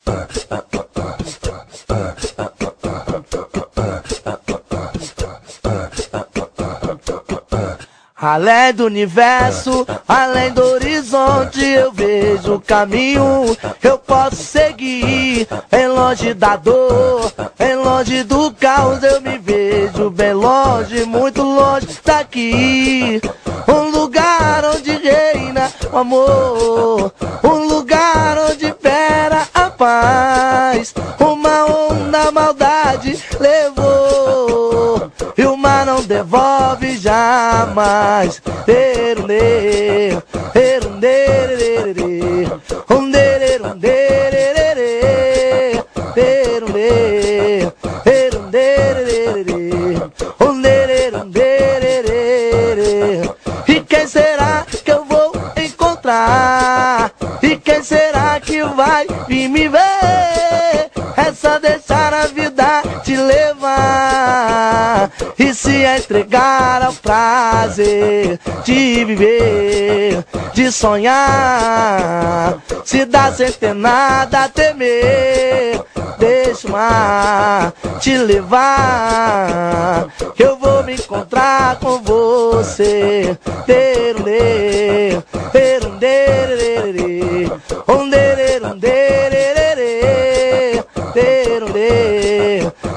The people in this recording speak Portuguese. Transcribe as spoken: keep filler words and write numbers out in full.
Além do universo, além do horizonte, eu vejo o caminho, eu posso seguir. Em longe da dor, em longe do caos, eu me vejo bem longe, muito longe daqui. Um lugar onde reina o amor, um lugar onde impera a paz. Uma onda a maldade levou, e o mar não devolve jamais. Erundê, erundê, erundê, erundê, erundê, erundê. E quem será que eu vou encontrar? E quem será que vai vir me ver? É só deixar a vida te levar e se entregar ao prazer de viver, de sonhar, se dá sem ter nada a temer. Deixa o mar te levar, que eu vou me encontrar com você. Terundê, terundê, onderê, onderê, terundê.